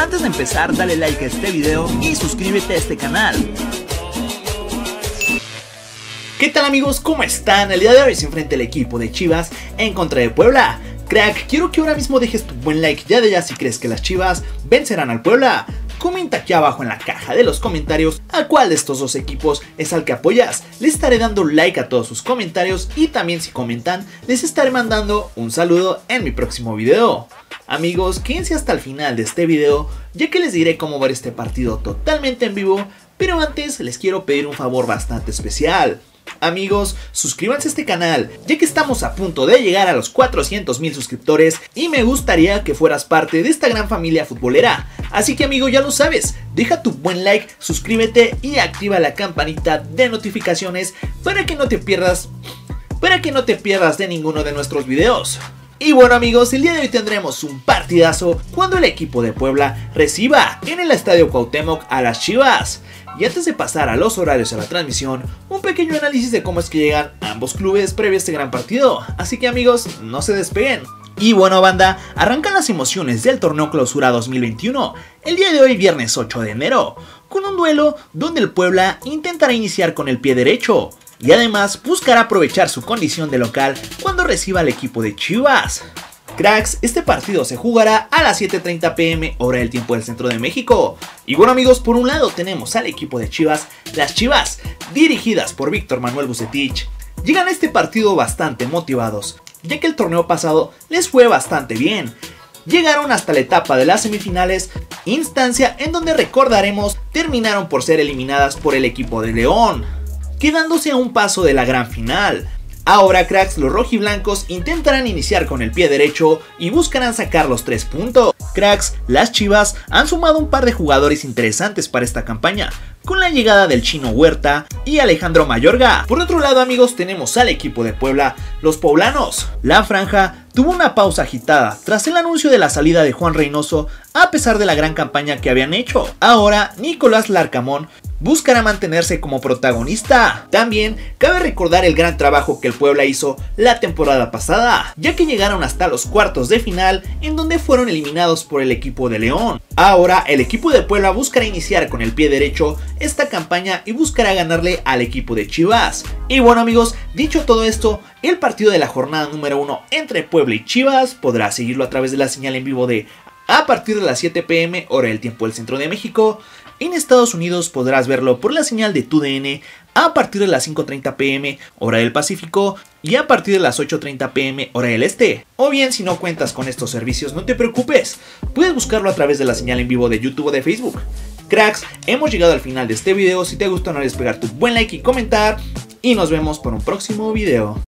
Antes de empezar, dale like a este video y suscríbete a este canal. ¿Qué tal amigos? ¿Cómo están? El día de hoy se enfrenta el equipo de Chivas en contra de Puebla. Crack, quiero que ahora mismo dejes tu buen like ya de ya si crees que las Chivas vencerán al Puebla. Comenta aquí abajo en la caja de los comentarios a cuál de estos dos equipos es al que apoyas. Les estaré dando like a todos sus comentarios y también si comentan les estaré mandando un saludo en mi próximo video. Amigos, quédense hasta el final de este video ya que les diré cómo ver este partido totalmente en vivo, pero antes les quiero pedir un favor bastante especial. Amigos, suscríbanse a este canal, ya que estamos a punto de llegar a los 400,000 suscriptores y me gustaría que fueras parte de esta gran familia futbolera. Así que amigo, ya lo sabes, deja tu buen like, suscríbete y activa la campanita de notificaciones para que no te pierdas de ninguno de nuestros videos. Y bueno amigos, el día de hoy tendremos un partidazo cuando el equipo de Puebla reciba en el Estadio Cuauhtémoc a las Chivas. Y antes de pasar a los horarios de la transmisión, un pequeño análisis de cómo es que llegan ambos clubes previo a este gran partido. Así que amigos, no se despeguen. Y bueno banda, arrancan las emociones del torneo Clausura 2021, el día de hoy viernes 8 de enero, con un duelo donde el Puebla intentará iniciar con el pie derecho. Y además buscará aprovechar su condición de local cuando reciba al equipo de Chivas. Cracks, este partido se jugará a las 7:30 p.m. hora del tiempo del centro de México. Y bueno amigos, por un lado tenemos al equipo de Chivas, las Chivas, dirigidas por Víctor Manuel Bucetich. Llegan a este partido bastante motivados, ya que el torneo pasado les fue bastante bien. Llegaron hasta la etapa de las semifinales, instancia en donde recordaremos terminaron por ser eliminadas por el equipo de León, quedándose a un paso de la gran final. Ahora cracks, los rojiblancos intentarán iniciar con el pie derecho y buscarán sacar los 3 puntos. Cracks, las Chivas han sumado un par de jugadores interesantes para esta campaña, con la llegada del Chino Huerta y Alejandro Mayorga. Por otro lado amigos, tenemos al equipo de Puebla, los poblanos. La franja tuvo una pausa agitada tras el anuncio de la salida de Juan Reynoso a pesar de la gran campaña que habían hecho. Ahora Nicolás Larcamón buscará mantenerse como protagonista. También cabe recordar el gran trabajo que el Puebla hizo la temporada pasada, ya que llegaron hasta los cuartos de final en donde fueron eliminados por el equipo de León. Ahora el equipo de Puebla buscará iniciar con el pie derecho esta campaña y buscará ganarle al equipo de Chivas. Y bueno amigos, dicho todo esto, el partido de la jornada número 1 entre Puebla y Chivas podrá seguirlo a través de la señal en vivo de a partir de las 7 p.m. hora del tiempo del centro de México. En Estados Unidos podrás verlo por la señal de TUDN a partir de las 5:30 p.m. hora del Pacífico y a partir de las 8:30 p.m. hora del Este. O bien si no cuentas con estos servicios no te preocupes, puedes buscarlo a través de la señal en vivo de YouTube o de Facebook. Cracks, hemos llegado al final de este video. Si te gustó no olvides pegar tu buen like y comentar y nos vemos por un próximo video.